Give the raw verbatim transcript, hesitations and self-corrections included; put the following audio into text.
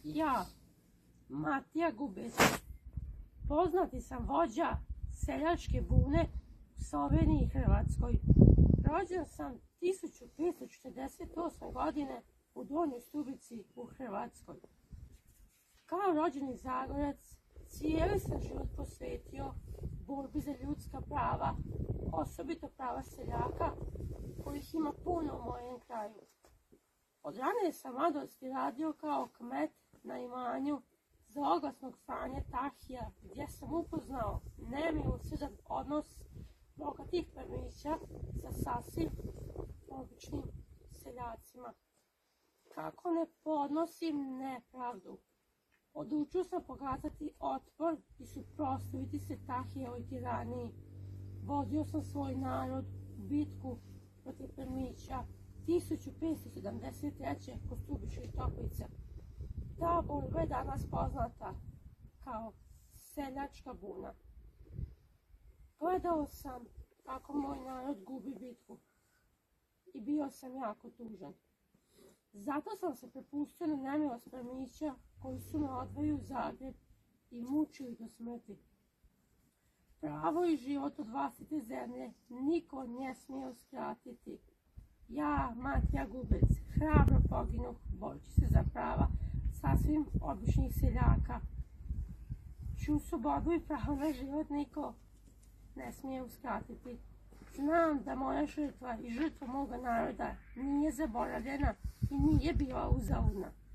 Ja, Matija Gubec, poznati sam vođa seljačke bune u Sloveniji i Hrvatskoj. Rođen sam tisuću petsto četrdeset osme. godine u Donjoj Stubici u Hrvatskoj. Kao rođeni Zagorac, cijeli sam život posvetio borbi za ljudska prava, osobito prava seljaka, kojih ima puno u mojem kraju. Od ranije sam mladosti radio kao kmet na imanju za oglasnog stanja Tahija, gdje sam upoznao nemilosrdan odnos bogatih plemića sa sasvim običnim seljacima. Kako ne podnosim nepravdu, odlučio sam pokazati otpor i suprotstaviti se Tahijevoj tiraniji. Vodio sam svoj narod u bitku protiv plemića tisuću petsto sedamdeset treće. kod Stubičkih Toplica. Ta borba je danas poznata kao seljačka buna. Gledao sam kako moj narod gubi bitku i bio sam jako tužan. Zato sam se prepustio na nemilost plemića koji su me odveli u Zagreb i mučili do smrti. Pravo i život od vlastite zemlje niko ne smije uskratiti. Ja, Matija Gubec, hrabro poginuh boreći se za prava sasvim običnih seljaka, čiju slobodu i pravo na život niko ne smije uskratiti. Znam da moja žrtva i žrtva moga naroda nije zaboravljena i nije bila uzaludna.